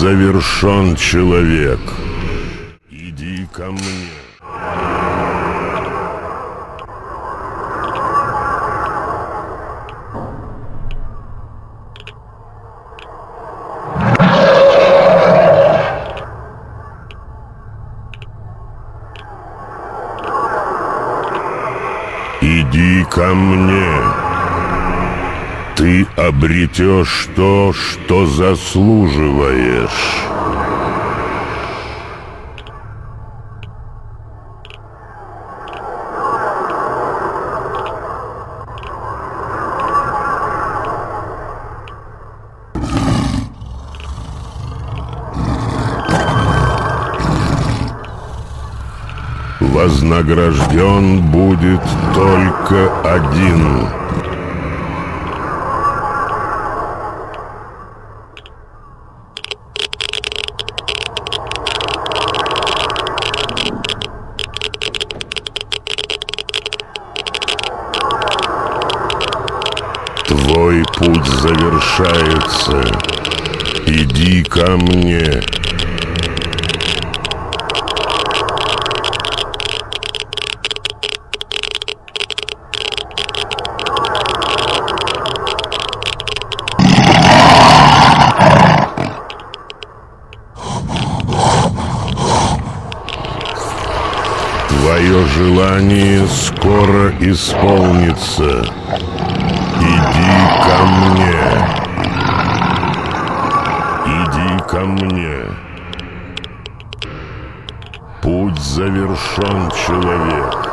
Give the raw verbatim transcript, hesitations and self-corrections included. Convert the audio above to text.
завершен, человек. Иди ко мне. Иди ко мне. Ты обретешь то, что заслуживаешь. Вознагражден будет только один. Твой путь завершается. Иди ко мне. Твое желание скоро исполнится. Иди ко мне. Иди ко мне. Путь завершен, человек.